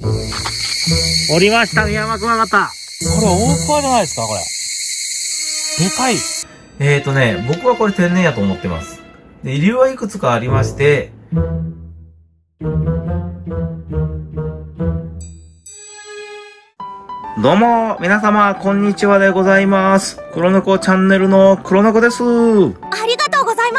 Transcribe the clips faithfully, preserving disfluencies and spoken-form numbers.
おりました、ミヤマクワガタ。これ大クワじゃないですか、これ。でかい。 えーとね、僕はこれ天然やと思ってます。で、理由はいくつかありまして、どうも、皆様、こんにちはでございます。黒猫チャンネルの黒猫です。ありがとうございます。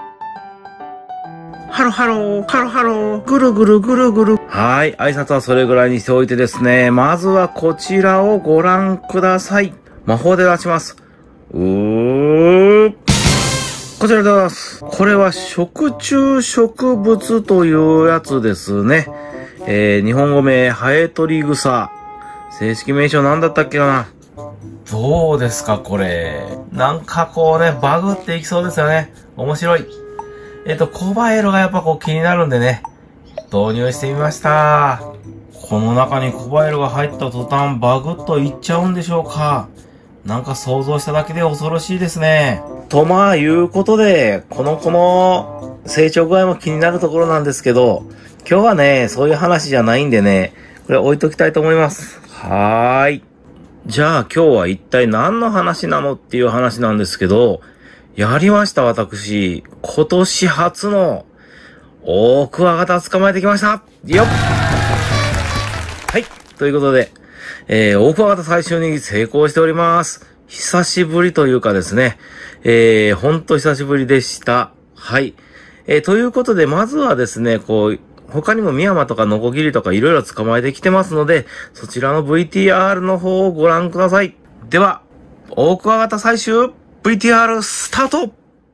ハロハロー、ハロハロー、ぐるぐるぐるぐる。はい、挨拶はそれぐらいにしておいてですね、まずはこちらをご覧ください。魔法で出します。うー。こちらでございます。これは食虫植物というやつですね。えー、日本語名、ハエトリグサ。正式名称なんだったっけかな。どうですか、これ。なんかこうね、バグっていきそうですよね。面白い。えっと、コバエロがやっぱこう気になるんでね、導入してみました。この中にコバエロが入った途端バグっといっちゃうんでしょうか。なんか想像しただけで恐ろしいですね。とまあいうことで、この子の成長具合も気になるところなんですけど、今日はね、そういう話じゃないんでね、これ置いときたいと思います。はーい。じゃあ今日は一体何の話なのっていう話なんですけど、やりました私。今年初の大クワガタ捕まえてきました。よっ。はい。ということで、えー、大クワガタ採集に成功しております。久しぶりというかですね、えー、ほんと久しぶりでした。はい。えー、ということで、まずはですね、こう、他にもミヤマとかノコギリとかいろいろ捕まえてきてますので、そちらの ブイティーアール の方をご覧ください。では、大クワガタ採集 ブイティーアール スタート。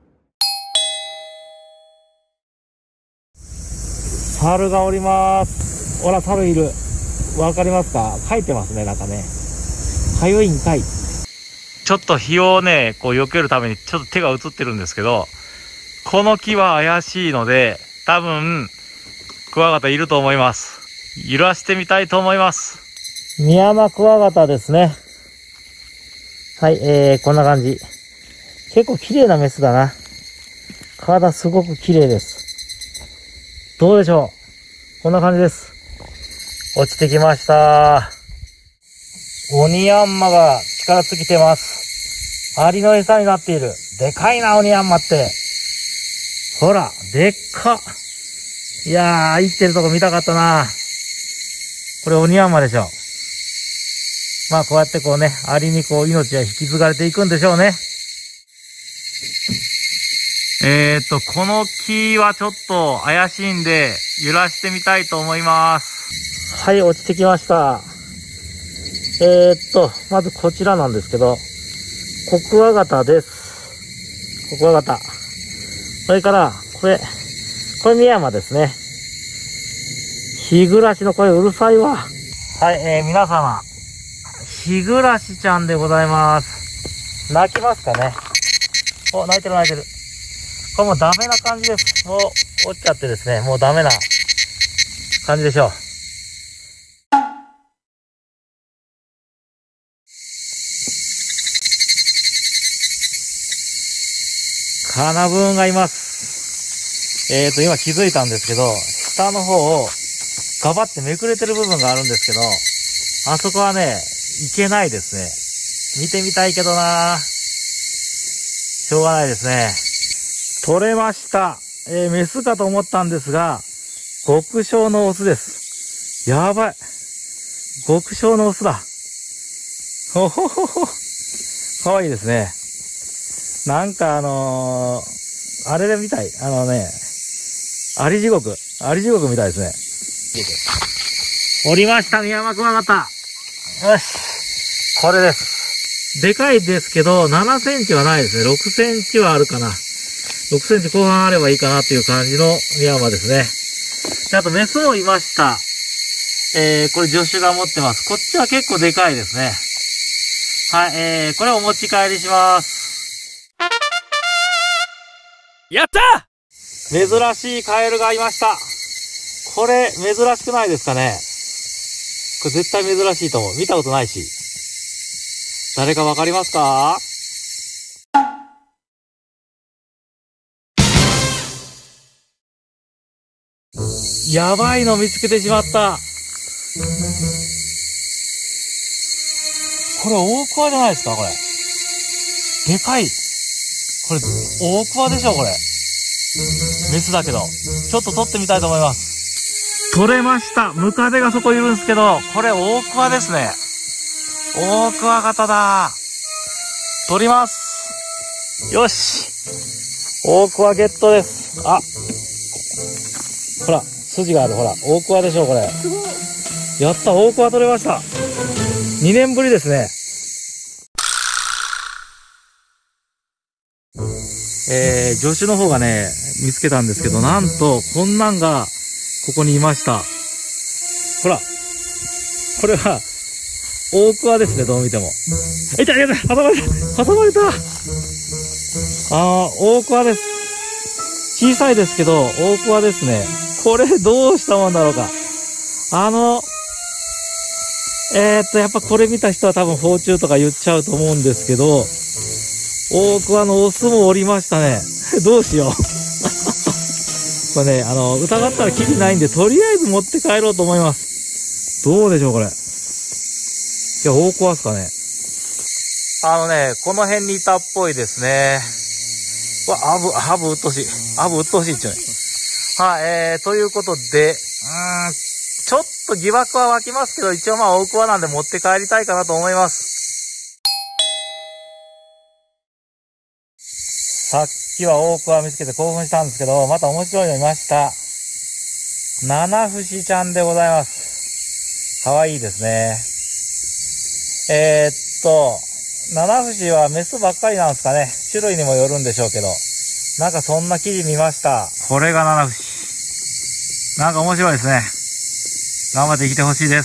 猿がおります。ほら、猿いる。わかりますか？書いてますね、なんかね。かゆいんかい。ちょっと日をね、こう避けるためにちょっと手が映ってるんですけど、この木は怪しいので、多分、クワガタいると思います。揺らしてみたいと思います。ミヤマクワガタですね。はい、えー、こんな感じ。結構綺麗なメスだな。体すごく綺麗です。どうでしょう？こんな感じです。落ちてきました。オニヤンマが力尽きてます。アリの餌になっている。でかいな、オニヤンマって。ほら、でっか。いやー、生きてるとこ見たかったな。これオニヤンマでしょ。まあこうやってこうね、アリにこう命は引き継がれていくんでしょうね。えーっと、この木はちょっと怪しいんで、揺らしてみたいと思います。はい、落ちてきました。えーっと、まずこちらなんですけど、コクワガタです。コクワガタ。それから、これ、これミヤマですね。ヒグラシの声うるさいわ。はい、えー、皆様。ヒグラシちゃんでございます。泣きますかね。お、泣いてる泣いてる。これもうダメな感じです。もう落ちちゃってですね、もうダメな感じでしょう。カナブーンがいます。えーと、今気づいたんですけど、下の方をガバってめくれてる部分があるんですけど、あそこはね、いけないですね。見てみたいけどなぁ。しょうがないですね。取れました。えー、メスかと思ったんですが、極小のオスです。やばい。極小のオスだ。ほほほほ。かわいいですね。なんかあのー、あれみたい。あのね、アリ地獄。アリ地獄みたいですね。降りました、ミヤマクワガタ。よし。これです。でかいですけど、ななセンチはないですね。ろくセンチはあるかな。ろくセンチ後半あればいいかなっていう感じのミヤマですね。で、あとメスもいました。えー、これ助手が持ってます。こっちは結構でかいですね。はい、えー、これお持ち帰りします。やった!珍しいカエルがいました。これ、珍しくないですかね。これ絶対珍しいと思う。見たことないし。誰かわかりますか？やばいの見つけてしまった。 これ大桑じゃないですかこれ。でかい。これ、大桑でしょこれ。メスだけど。ちょっと取ってみたいと思います。取れました。ムカデがそこいるんですけど、これ大桑ですね。大桑型だ。取ります。よし。大桑ゲットです。あ、ほら、筋がある。ほら、大桑でしょこれ。やった、大桑取れました。にねんぶりですね。えー、助手の方がね、見つけたんですけど、なんと、こんなんが、ここにいました。ほら。これは、大桑ですね、どう見ても。いたいたいた、挟まれた挟まれた。あー、大桑です。小さいですけど、大桑ですね。これ、どうしたもんだろうか。あの、えー、っと、やっぱこれ見た人は多分、放虫とか言っちゃうと思うんですけど、大桑のオスもおりましたね。どうしよう。これね、あの、疑ったらキリないんで、とりあえず持って帰ろうと思います。どうでしょう、これ。いや、大桑ですかね。あのね、この辺にいたっぽいですね。うわ、アブ、アブうっとうしい。アブうっとうしいっちゅうね。はい、えー、ということで、うーん、ちょっと疑惑は湧きますけど、一応まあ大桑なんで持って帰りたいかなと思います。さっきは大桑見つけて興奮したんですけど、また面白いのいました。七節ちゃんでございます。かわいいですね。えー、っと、七節はメスばっかりなんですかね。種類にもよるんでしょうけど。なんかそんな記事見ました。これが七節。なんか面白いですね。頑張って生きてほしいです。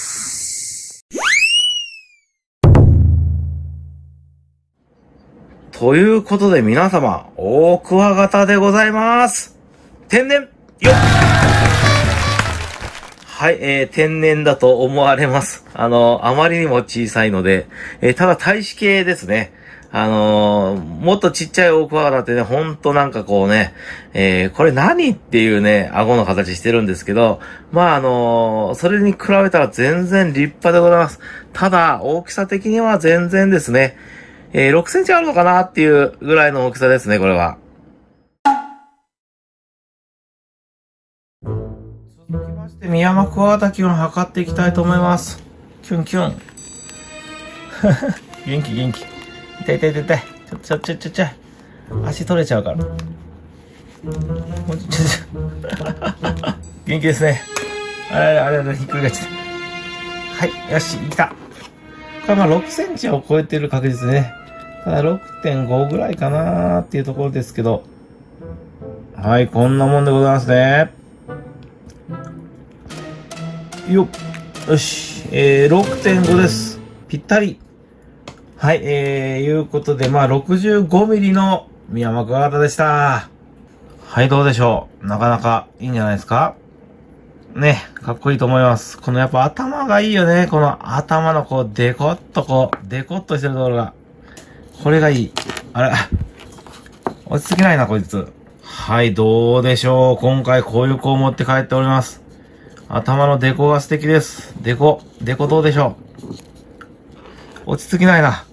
ということで皆様、大桑型でございます。天然よっはい、えー、天然だと思われます。あの、あまりにも小さいので、えー、ただ体脂系ですね。あのー、もっとちっちゃい大桑型ってね、ほんとなんかこうね、えー、これ何っていうね、顎の形してるんですけど、まああのー、それに比べたら全然立派でございます。ただ、大きさ的には全然ですね、えー、ろくセンチあるのかなっていうぐらいの大きさですね、これは。続きまして、ミヤマクワガタ気温測っていきたいと思います。キュンキュン。元気元気。痛い痛い痛い痛い。ちょ、ちょ、ちょ、ちょ、ちょ。足取れちゃうから。もうちょ、ちょ、ちょ。元気ですね。あれあれあれあれ、ひっくり返っちゃった。はい、よし、来た。これまあろくセンチを超えてる確率ね。ただ ろくてんご ぐらいかなーっていうところですけど。はい、こんなもんでございますね。よっ。よし。えー、ろくてんご です。ぴったり。はい、えー、いうことで、まあ、ろくじゅうごミリのミヤマクワガタでした。はい、どうでしょう。なかなかいいんじゃないですかね、かっこいいと思います。このやっぱ頭がいいよね。この頭のこう、デコッとこう、デコッとしてるところが。これがいい。あれ落ち着けないな、こいつ。はい、どうでしょう。今回こういう子を持って帰っております。頭のデコが素敵です。デコ、デコどうでしょう。落ち着きないな。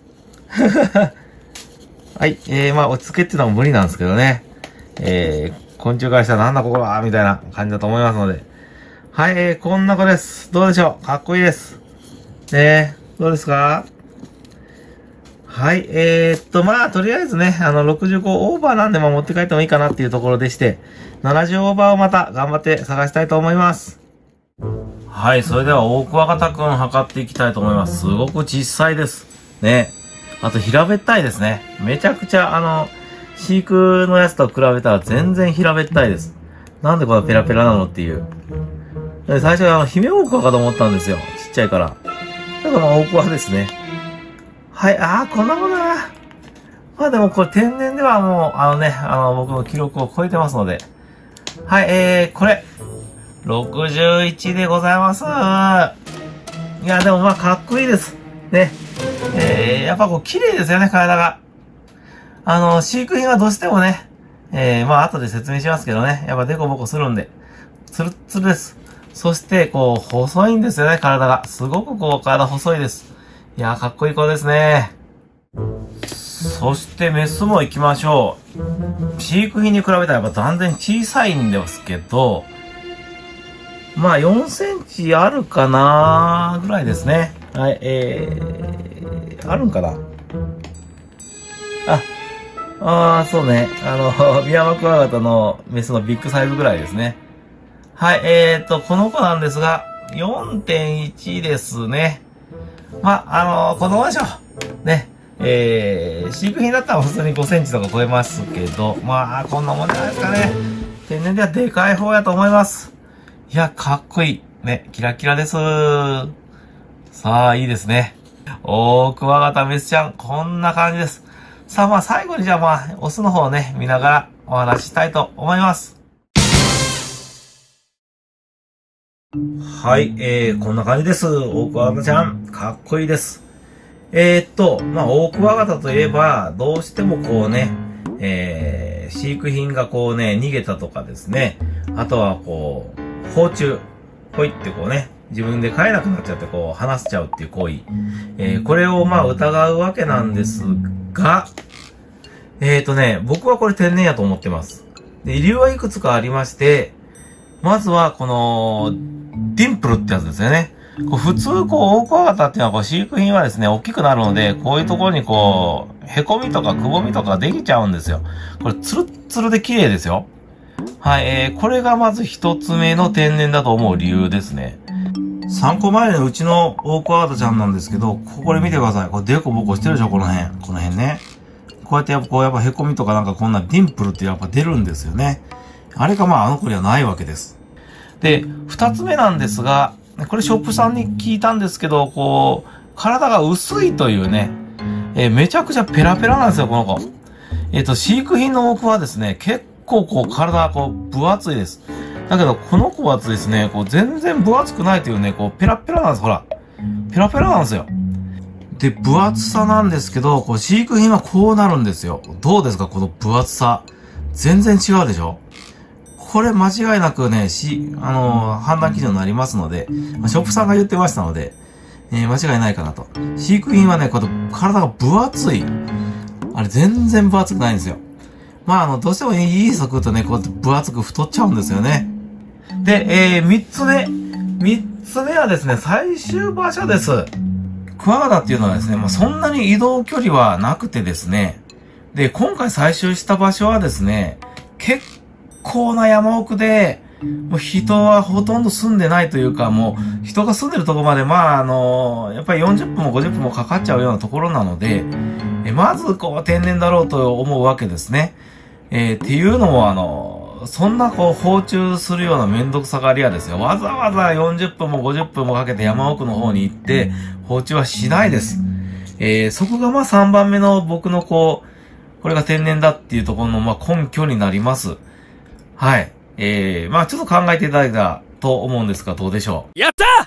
はい、えー、まあ落ち着けっていうのは無理なんですけどね。えー、昆虫からしたらなんだここはみたいな感じだと思いますので。はい、えー、こんな子です。どうでしょう。かっこいいです。ねー、どうですか？はい、えー、っと、まあ、とりあえずね、あの、ろくじゅうごオーバーなんで、まあ、持って帰ってもいいかなっていうところでして、ななじゅうオーバーをまた頑張って探したいと思います。はい、それでは、大桑ガタくん測っていきたいと思います。すごく小さいです。ね。あと、平べったいですね。めちゃくちゃ、あの、飼育のやつと比べたら全然平べったいです。なんでこれペラペラなのっていう。で最初は、あの、姫大桑かと思ったんですよ。ちっちゃいから。だから、まあ、大桑ですね。はい、ああ、こんなもんだな。まあでもこれ天然ではもう、あのね、あの、僕の記録を超えてますので。はい、えー、これ、ろくじゅういちでございます。いや、でもまあかっこいいです。ね。えー、やっぱこう綺麗ですよね、体が。あの、飼育品はどうしてもね、えー、まあ後で説明しますけどね、やっぱデコボコするんで、ツルッツルです。そして、こう、細いんですよね、体が。すごくこう、体細いです。 いやー、かっこいい子ですね。そして、メスも行きましょう。飼育品に比べたらやっぱ断然小さいんですけど、まあ、よんセンチあるかなーぐらいですね。はい、えー、あるんかなあ、あー、そうね。あの、ミヤマクワガタのメスのビッグサイズぐらいですね。はい、えーと、この子なんですが、よんてんいち ですね。まあ、あの、このままでしょう。ね。えー、飼育品だったら普通にごセンチとか超えますけど、まあ、こんなもんじゃないですかね。天然ではでかい方やと思います。いや、かっこいい。ね、キラキラです。さあ、いいですね。オオクワガタメスちゃん、こんな感じです。さあ、まあ、最後にじゃあまあ、オスの方をね、見ながらお話ししたいと思います。はい、えー、こんな感じです。オオクワガタちゃん、かっこいいです。えー、っと、まあ、オオクワガタといえば、どうしてもこうね、えー、飼育品がこうね、逃げたとかですね、あとはこう、放虫、ほいってこうね、自分で飼えなくなっちゃってこう、離しちゃうっていう行為。えー、これをまあ、疑うわけなんですが、えー、っとね、僕はこれ天然やと思ってます。で、理由はいくつかありまして、まずはこの、ディンプルってやつですよね。こう普通、こう、オオクワガタっていうのは、こう、飼育品はですね、大きくなるので、こういうところにこう、凹みとかくぼみとかできちゃうんですよ。これ、ツルッツルで綺麗ですよ。はい、えー、これがまず一つ目の天然だと思う理由ですね。さんこまえのうちのオオクワガタちゃんなんですけど、ここで見てください。これ、デコボコしてるでしょ、この辺。この辺ね。こうやってやっぱ、こう、やっぱ凹みとかなんかこんなディンプルってやっぱ出るんですよね。あれがまあ、あの子にはないわけです。で、二つ目なんですが、これショップさんに聞いたんですけど、こう、体が薄いというね、えー、めちゃくちゃペラペラなんですよ、この子。えっと、飼育品の多くはですね、結構こう、体がこう、分厚いです。だけど、この子はですね、こう、全然分厚くないというね、こう、ペラペラなんです、ほら。ペラペラなんですよ。で、分厚さなんですけど、こう、飼育品はこうなるんですよ。どうですか、この分厚さ。全然違うでしょ？これ間違いなくね、し、あのー、判断基準になりますので、まあ、ショップさんが言ってましたので、えー、間違いないかなと。飼育員はね、この体が分厚い。あれ全然分厚くないんですよ。まあ、あの、どうしてもいい餌食うとね、こうやって分厚く太っちゃうんですよね。で、えー、三つ目。三つ目はですね、最終場所です。クワガタっていうのはですね、まあ、そんなに移動距離はなくてですね、で、今回採集した場所はですね、結構結構な山奥で、もう人はほとんど住んでないというか、もう人が住んでるところまで、まあ、あの、やっぱりよんじゅっぷんもごじゅっぷんもかかっちゃうようなところなので、えまずこう天然だろうと思うわけですね。えー、っていうのも、あの、そんなこう放虫するようなめんどくさがり屋ですよ。わざわざよんじゅっぷんもごじゅっぷんもかけて山奥の方に行って放虫はしないです。えー、そこがまあさんばんめの僕のこう、これが天然だっていうところのまあ根拠になります。はい。えー、まあちょっと考えていただいたと思うんですが、どうでしょう。 やった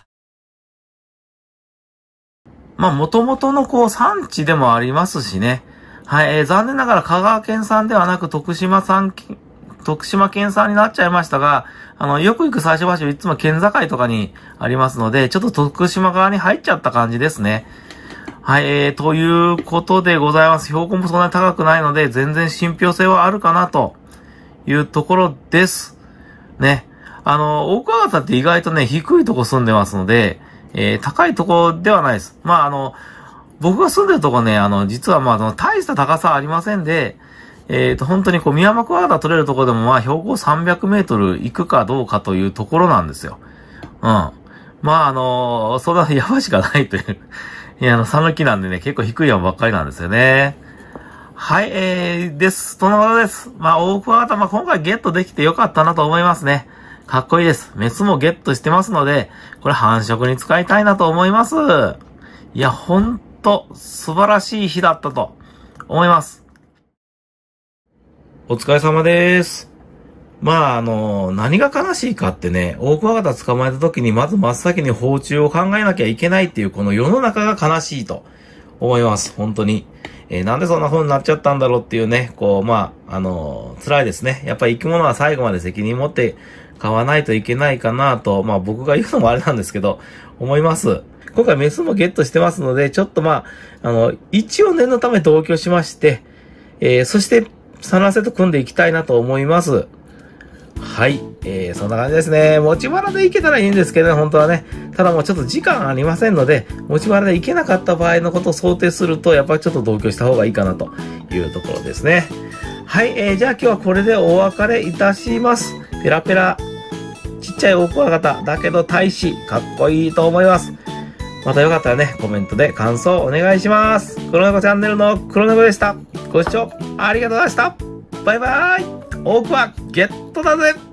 まあ元々のこう産地でもありますしね。はい、えー、残念ながら香川県産ではなく徳島産、徳島県産になっちゃいましたが、あの、よく行く最初場所いつも県境とかにありますので、ちょっと徳島側に入っちゃった感じですね。はい、えー、ということでございます。標高もそんなに高くないので、全然信憑性はあるかなと。いうところです。ね。あの、オオクワガタって意外とね、低いとこ住んでますので、えー、高いとこではないです。まあ、あの、僕が住んでるとこね、あの、実はまあ、あの、大した高さはありませんで、えっと、本当にこう、ミヤマクワガタ取れるとこでもまあ、標高さんびゃくメートル行くかどうかというところなんですよ。うん。まあ、あの、そんな山しかないという。いや、あの、讃岐なんでね、結構低い山ばっかりなんですよね。はい、えー、です。そのことです。まあ、オオクワガタ、まあ、今回ゲットできてよかったなと思いますね。かっこいいです。メスもゲットしてますので、これ繁殖に使いたいなと思います。いや、ほんと、素晴らしい日だったと思います。お疲れ様です。まあ、あの、何が悲しいかってね、オオクワガタ捕まえた時にまず真っ先に放虫を考えなきゃいけないっていう、この世の中が悲しいと思います。本当に。えー、なんでそんな風になっちゃったんだろうっていうね、こう、まあ、あのー、辛いですね。やっぱり生き物は最後まで責任持って飼わないといけないかなと、まあ僕が言うのもあれなんですけど、思います。 今回メスもゲットしてますので、ちょっとまあ、あの、一応念のため同居しまして、えー、そして、サナセと組んでいきたいなと思います。はい。えー、そんな感じですね。持ち腹でいけたらいいんですけどね、本当はね。ただもうちょっと時間ありませんので、持ち腹でいけなかった場合のことを想定すると、やっぱりちょっと同居した方がいいかなというところですね。はい。えー、じゃあ今日はこれでお別れいたします。ペラペラ。ちっちゃい大クワガタ。だけど大使。かっこいいと思います。またよかったらね、コメントで感想お願いします。黒猫チャンネルの黒猫でした。ご視聴ありがとうございました。バイバーイ。大クワゲットだぜ。